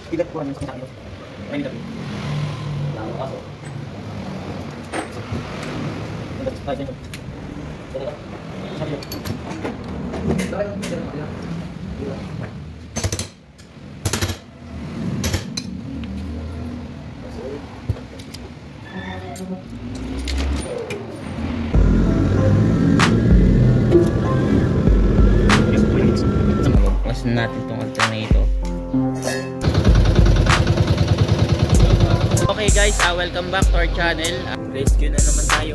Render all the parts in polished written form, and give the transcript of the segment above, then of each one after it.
Bigat kurang sa akin. Ay, dito. Lang paso. Dapat tayo dito. Dito. Sabi dito. Pasin natin itong alternator. Okay guys, welcome back to our channel. Rescue na naman tayo.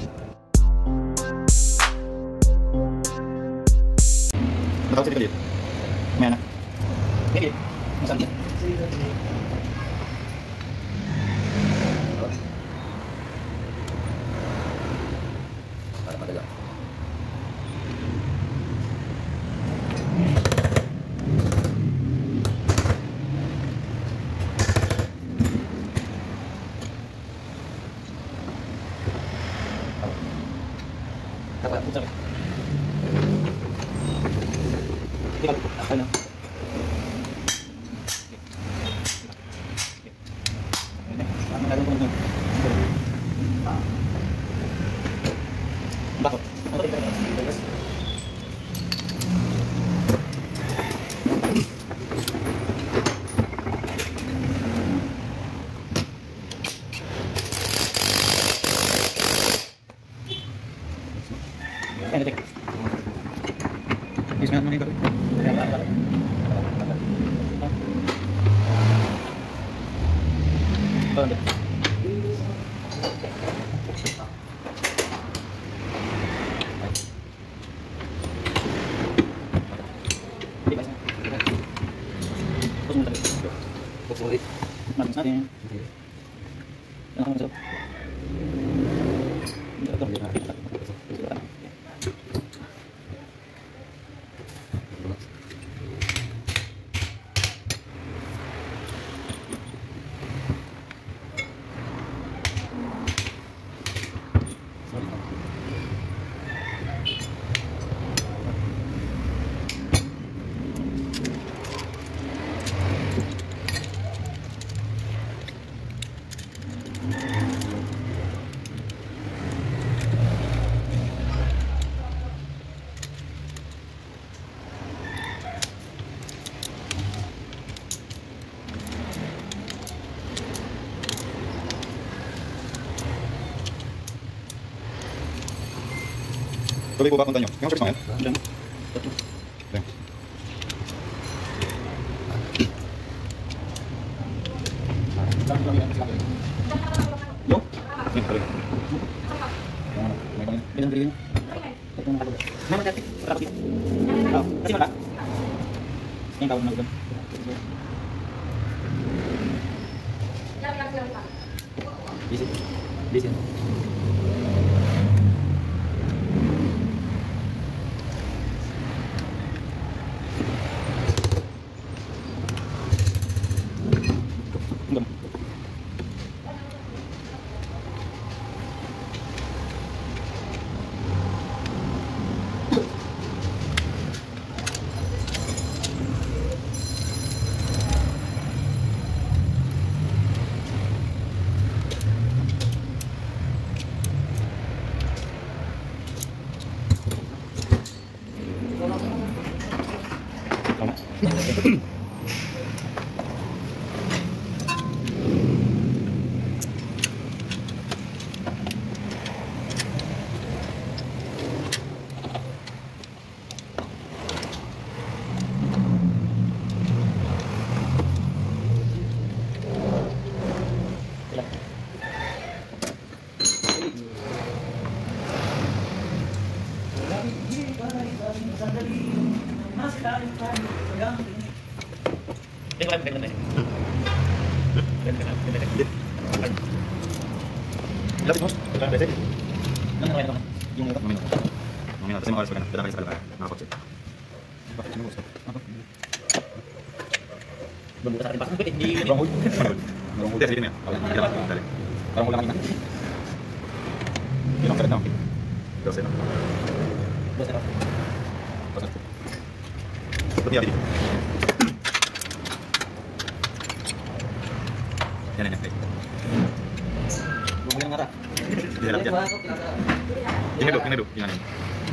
Bakit sila dito? May anak. Dito. Masang dito. Para madala. Dapat putar. Tinggal apa na? Bakit? Ismet mo nito. Tuloy po ba punta nyo? Yung first mga yan? Ilan? Ilan? Yung? Yung, tuloy. May pangin. Bilang bilhin. Itong nakatuloy. Naman dati. Rapit. Oo. Kasi mala. Yung tawag na ulam. Bisin. Bisin. Lapit mo? Kailangan beses? Ano na yung ito? Mamaya kasi mga oras pa ka na. Dala kayo sa kalakaya. Nakakotse. Bakit sinuhos ka? Doon buka sa atin pa. Hindi. Wrong hold? Wrong hold. Sige na yan. Hindi naman. Dali. Parang wala kang ina. Yun ang kalat na. Dose na. Dose na. Dose na. Ba't niya dito? Yan. Bumili ng ngara. Hindi na lang dyan. Yung nado. Yung ano.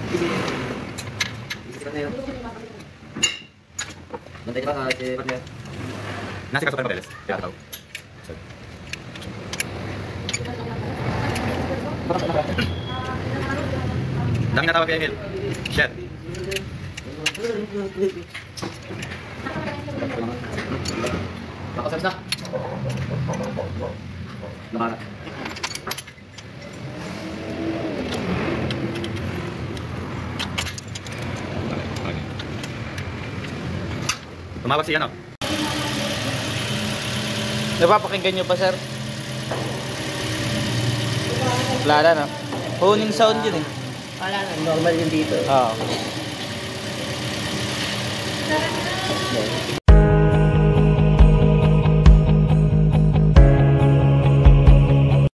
Bantay ka ba si partner? Nasi kaso tayo modeles. Kaya tao. Dami natawag kay Emil. Shit. Nakasabs na. Nakaka. Tumawag si ano? Napapakinggan nyo pa, sir? Wala na, no? Honing sound yun, eh. Wala na, normal yun dito. Oo.